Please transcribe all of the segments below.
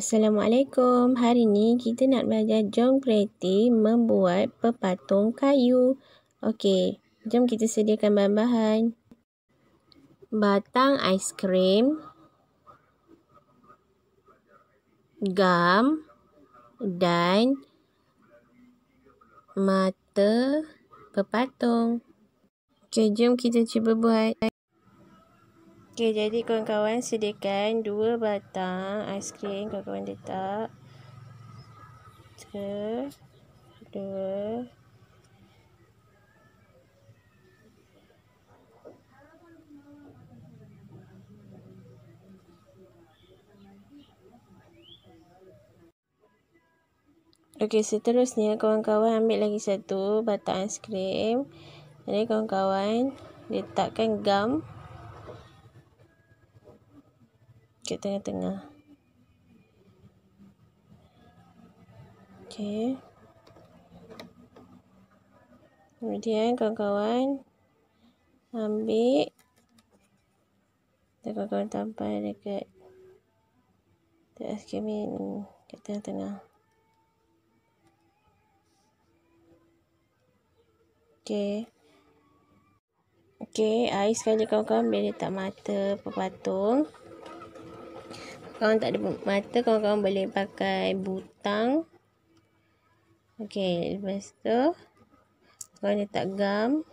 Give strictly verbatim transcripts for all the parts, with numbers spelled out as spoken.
Assalamualaikum. Hari ni kita nak belajar Jom Kreatif membuat pepatung kayu. Okey, jom kita sediakan bahan-bahan. Batang aiskrim, gam dan mata pepatung. Okey, jom kita cuba buat. Okey, jadi kawan-kawan sediakan dua batang aiskrim. Kawan-kawan letak. Satu, dua. Okey, seterusnya kawan-kawan ambil lagi satu batang aiskrim. Jadi kawan-kawan letakkan gam ke tengah-tengah. Okey. Kemudian kawan-kawan ambil dan kawan-kawan tampal dekat aiskrim ini ke tengah-tengah. Okey. Okey, air sekali kawan-kawan boleh letak mata pepatung. Kalau tak ada mata, kawan-kawan boleh pakai butang. Okey, lepas tu kawan letak gam.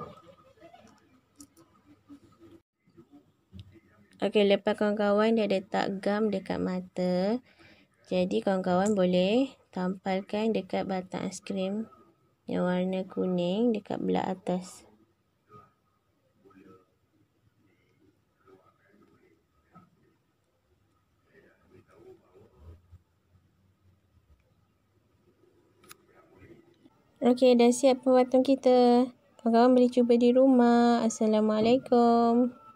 Okey, lepas kawan-kawan dia letak gam dekat mata. Jadi kawan-kawan boleh tampalkan dekat batang aiskrim yang warna kuning dekat belah atas. Okey, dah siap pepatung kita. Kawan-kawan boleh cuba di rumah. Assalamualaikum.